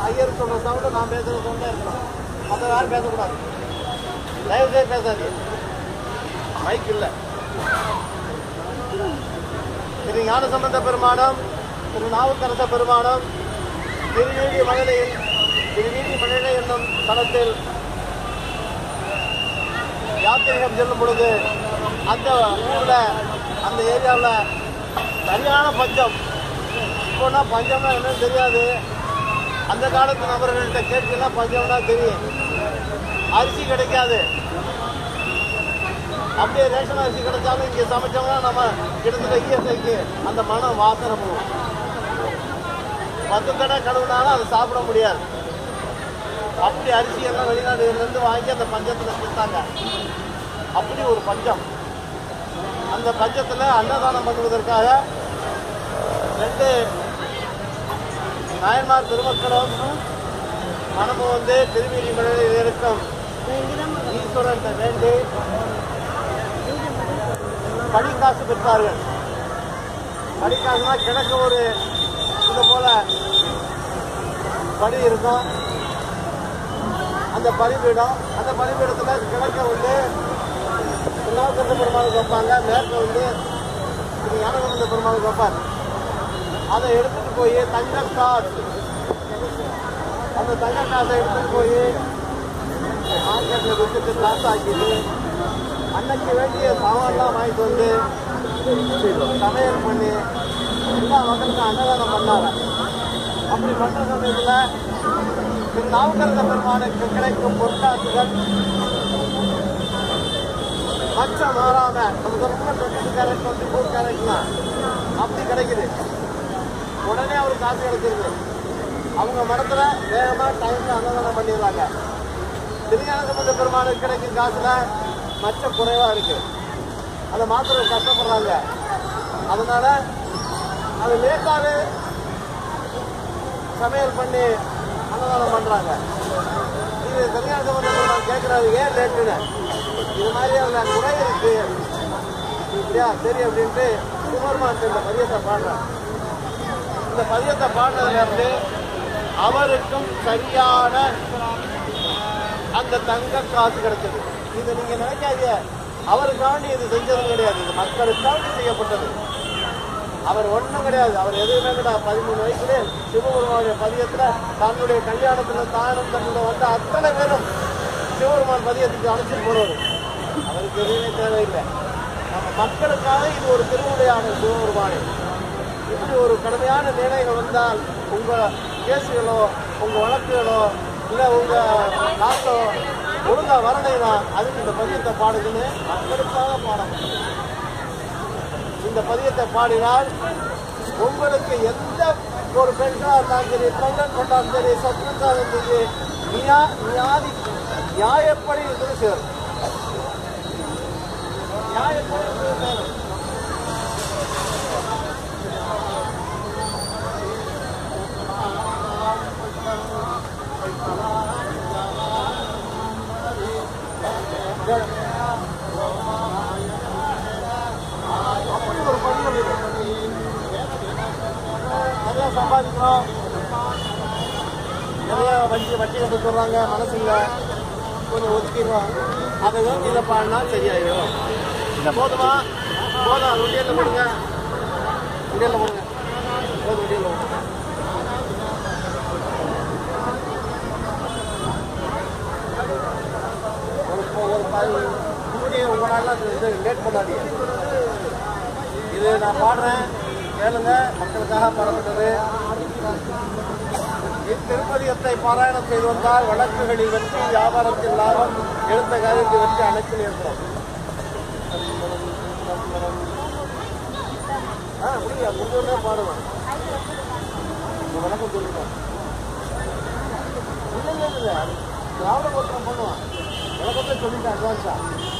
ஐயர் சொல்ற சவுண்டு நான் பேசுற சவுண்டா இருக்கணும். மற்ற யாரும் பேசக்கூடாது. தயவு செய்து பேசாது. மைக் இல்லை. திரு ஞானசம்பந்த பெருமானம், திரு நாவுக்கரச பெருமானம் திருநீதி மழலை என்னும் தளத்தில் யாத்திரிகம் செல்லும் பொழுது அந்த ஊர்ல அந்த ஏரியாவில் சரியான பஞ்சம். இப்போனா பஞ்சம்னா என்னன்னு தெரியாது. அந்த காலத்து நபர்கள்ட்ட கேட்கலாம் பஞ்சம்னா தெரியும். அரிசி கிடைக்காது. அப்படியே ரேஷன் அரிசி கிடைச்சாலும் இங்கே சமைச்சோம்னா நம்ம கிட்டத்தட்ட இயற்கைக்கு அந்த மனம் வாசனை போகும். 10 தடவை கழுவுனாலும் அதை சாப்பிட முடியாது. அப்படி அரிசி எல்லாம் வெளிநாடுகளிலிருந்து வாங்கி அந்த பஞ்சத்தில் கொடுத்தாங்க. அப்படி ஒரு பஞ்சம். அந்த பஞ்சத்தில் அன்னதானம் பண்ணுவதற்காக 2 நாயன்மார் திருமக்களும் மனமும் வந்து திருமீறி மலையில் இருக்கும் ஈஸ்வரன் வேண்டி படிக்காசு பெற்றார்கள். படிக்காசுனா கிழக்கு ஒரு இது போல படி இருக்கும். அந்த பலிபீடம், அந்த பலிபீடத்தில் கிழக்க வந்து திருநாவுக்கரச பெருமாளுக்கு வைப்பாங்க. மேற்க வந்து திரு ஞானசம்பந்த பெருமாளுக்கு வைப்பார். அதை எடுத்துட்டு போய் தங்கக்காசு, அந்த தங்கக்காசை எடுத்துட்டு போய் மார்க்கெட்டில் விட்டுட்டு காசு ஆக்கிட்டு அன்னைக்கு வேண்டிய சாமான்லாம் வாங்கிட்டு வந்து சமையல் பண்ணி எல்லா மக்களுக்கும் அன்னதானம் பண்ணாங்க. அப்படி பண்ற சமயத்தில் திரு நாவுக்கரச பெருமானுக்கு கிடைக்கும் பொற்காசுகள் மச்சம் மாறாம நமக்கு ரொம்ப 22 கேரட் 24 கேரட்லாம் அப்படி கிடைக்குது. உடனே அவருக்கு காசு கிடைச்சிருக்கு. அவங்க மரத்துல வேகமா டைம்ல அன்னதானம் பண்ணிடுறாங்க. திருஞானசம்பந்த பெருமானுக்கு கிடைக்கும் காசுல மச்சம் குறைவா இருக்கு. அதை மாத்திர கஷ்டப்படுறாங்க. அதனால அது லேட்டாவே சமையல் பண்ணி அன்னதானம் பண்றாங்க. இது திருஞானசம்பந்த பெருமான் கேட்கிறாரு, ஏன் லேட்டுன்னு. இது மாதிரி அதுல குறை இருக்கு இல்லையா, சரி அப்படின்ட்டு சிவபெருமான் இந்த பதியத்தை பாடுறாங்க. இந்த பதியத்தை பாடுறதுல இருந்து அவருக்கும் சரியான அந்த தங்க காசு கிடைச்சது. இதை நீங்க நினைக்காதீங்க, அவருக்காண்டி இது செஞ்சது கிடையாது. இது மக்களுக்காண்டி செய்யப்பட்டது. அவர் ஒன்றும் கிடையாது. அவர் எதுவுமே கிடையாது. 13 வயசுல சிவபெருமானுடைய பதியத்துல தன்னுடைய கல்யாணத்துல தானும் தன்னுடைய வந்த அத்தனை பேரும் சிவபெருமான் பதியத்துக்கு அழைச்சிட்டு போறவர். அவருக்கு எதுவுமே தேவையில்லை. நம்ம மக்களுக்காக இது ஒரு திருவிளையாடல். சிவபெருமானே இப்படி ஒரு கடுமையான நிலைகள் வந்தால் உங்க கேசுகளோ உங்க வழக்குகளோ இல்லை உங்க நாட்டோ ஒழுங்கா வரணைனா அதுக்கு இந்த பதியத்தை பாடுதுன்னு மக்களுக்காக பாடணும். இந்த பதியத்தை பாடினால் உங்களுக்கு எந்த ஒரு பெண்ணா இருந்தாலும் சரி, பெண்ணன் கொண்டாலும் சரி, சத்ருக்கா இருந்தது நியாயப்படி இருந்து சேரும். நியாயப்படி இருந்து சேரும். அப்படி ஒரு பதியம் இது. நிறைய சம்பாதிக்கிறோம், நிறைய வட்டி கட்டு சொல்றாங்க, மனசு இல்லை, கொஞ்சம் ஒதுக்கிடுவோம். அதை இதை பாடினா சரியாயிடும். போதுமா? போதும். அது உண்டியல்ல போடுங்க, உண்டியல்ல போடுங்க, போதும், உண்டியல்ல போடுங்க. உங்களாலாம் இது லேட் பண்ணாதீங்க. இது நான் பாடுறேன், கேளுங்க. மக்களுக்காக பாடப்பட்டது. இத்திருப்பதியத்தை பாராயணம் செய்து வந்தால் வழக்குகளில் வெற்றி, வியாபாரத்தில் லாபம், எடுத்த காரியத்தில் வெற்றி அனைத்தில் ஏற்படும். முடிஞ்ச பாடுவேன். வணக்கம் சொல்லுவேன். இல்லை திராவிட கோத்திரம் பண்ணுவான். விளக்கத்தை சொல்லிட்டேன் அட்வான்ஸா.